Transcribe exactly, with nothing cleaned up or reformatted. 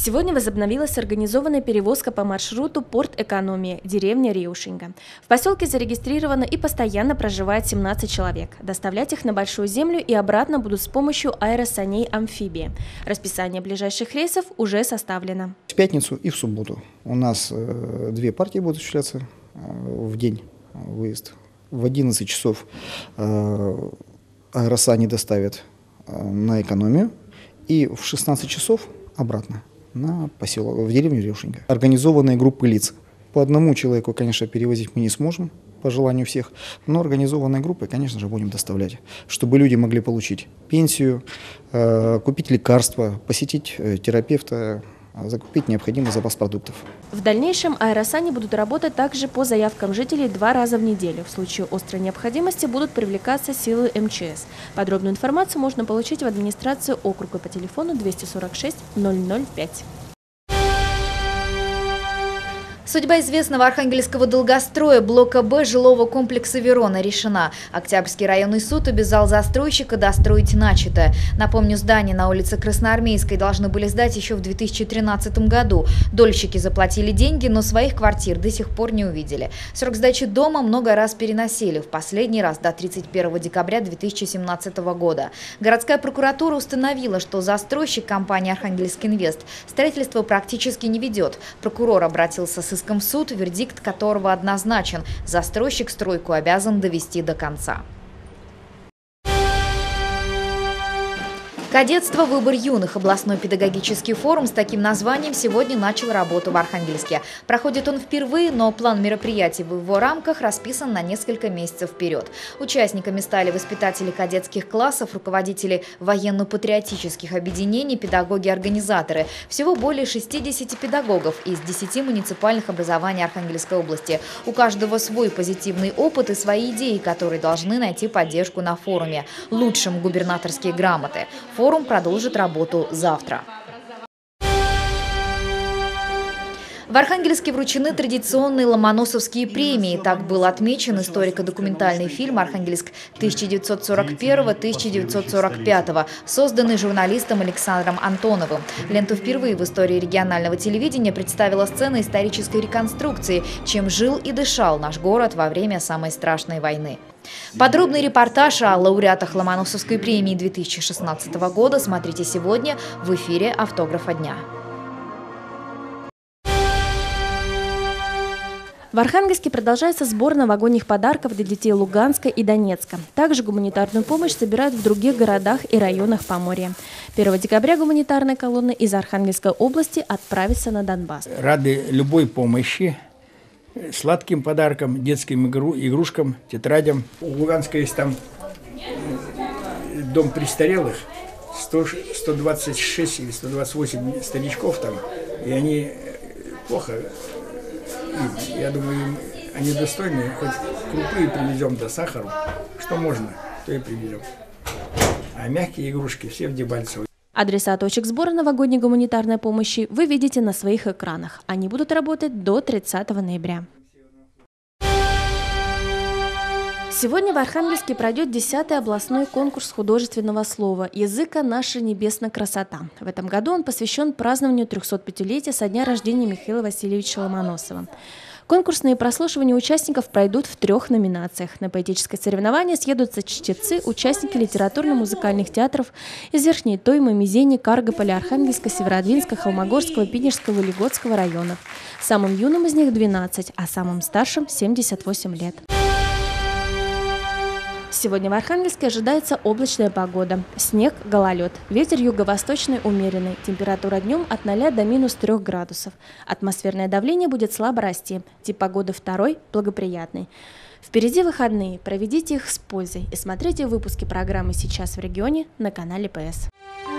Сегодня возобновилась организованная перевозка по маршруту «Порт Экономия», деревня Реушеньга. В поселке зарегистрировано и постоянно проживает семнадцать человек. Доставлять их на Большую Землю и обратно будут с помощью аэросаней «Амфибия». Расписание ближайших рейсов уже составлено. В пятницу и в субботу у нас э, две партии будут осуществляться э, в день выезд. В одиннадцать часов э, аэросани доставят э, на Экономию и в шестнадцать часов обратно на поселок, в деревню Реушеньга. Организованные группы лиц. По одному человеку, конечно, перевозить мы не сможем, по желанию всех, но организованные группы, конечно же, будем доставлять, чтобы люди могли получить пенсию, э, купить лекарства, посетить э, терапевта, закупить необходимый запас продуктов. В дальнейшем аэросани будут работать также по заявкам жителей два раза в неделю. В случае острой необходимости будут привлекаться силы эм че эс. Подробную информацию можно получить в администрации округа по телефону двести сорок шесть ноль ноль пять. Судьба известного архангельского долгостроя блока Б жилого комплекса «Верона» решена. Октябрьский районный суд обязал застройщика достроить начатое. Напомню, здание на улице Красноармейской должны были сдать еще в две тысячи тринадцатом году. Дольщики заплатили деньги, но своих квартир до сих пор не увидели. Срок сдачи дома много раз переносили, в последний раз до тридцать первого декабря две тысячи семнадцатого года. Городская прокуратура установила, что застройщик компании «Архангельский инвест» строительство практически не ведет. Прокурор обратился с иском в суд, вердикт которого однозначен. Застройщик стройку обязан довести до конца. Кадетство «Выбор юных». Областной педагогический форум с таким названием сегодня начал работу в Архангельске. Проходит он впервые, но план мероприятий в его рамках расписан на несколько месяцев вперед. Участниками стали воспитатели кадетских классов, руководители военно-патриотических объединений, педагоги-организаторы. Всего более шестидесяти педагогов из десяти муниципальных образований Архангельской области. У каждого свой позитивный опыт и свои идеи, которые должны найти поддержку на форуме. Лучшим губернаторские грамоты. Форум продолжит работу завтра. В Архангельске вручены традиционные ломоносовские премии. Так был отмечен историко-документальный фильм «Архангельск тысяча девятьсот сорок первого — тысяча девятьсот сорок пятого», созданный журналистом Александром Антоновым. Ленту впервые в истории регионального телевидения представила сцена исторической реконструкции, чем жил и дышал наш город во время самой страшной войны. Подробный репортаж о лауреатах Ломоносовской премии две тысячи шестнадцатого года смотрите сегодня в эфире «Автографа дня». В Архангельске продолжается сбор новогодних подарков для детей Луганска и Донецка. Также гуманитарную помощь собирают в других городах и районах Поморья. первого декабря гуманитарная колонна из Архангельской области отправится на Донбасс. Рады любой помощи, сладким подаркам, детским игру, игрушкам, тетрадям. У Луганска есть там дом престарелых, сто, сто двадцать шесть или сто двадцать восемь старичков там, и они плохо. И, я думаю, им, они достойны, хоть крупы привезем, до сахару, что можно, то и привезем. А мягкие игрушки все в Дебальцево. Адреса точек сбора новогодней гуманитарной помощи вы видите на своих экранах. Они будут работать до тридцатого ноября. Сегодня в Архангельске пройдет десятый областной конкурс художественного слова «Языка наша небесная красота». В этом году он посвящен празднованию трехсотпятилетия со дня рождения Михаила Васильевича Ломоносова. Конкурсные прослушивания участников пройдут в трех номинациях. На поэтическое соревнование съедутся чтецы, участники литературно-музыкальных театров из Верхней Тоймы, Мизени, Каргополя, Архангельска, Северодвинска, Холмогорского, Пинежского и Лиготского районов. Самым юным из них двенадцать, а самым старшим семьдесят восемь лет. Сегодня в Архангельске ожидается облачная погода. Снег, гололед. Ветер юго-восточный умеренный. Температура днем от ноля до минус трех градусов. Атмосферное давление будет слабо расти. Тип погоды второй – благоприятный. Впереди выходные. Проведите их с пользой и смотрите выпуски программы «Сейчас в регионе» на канале Пэ Эс.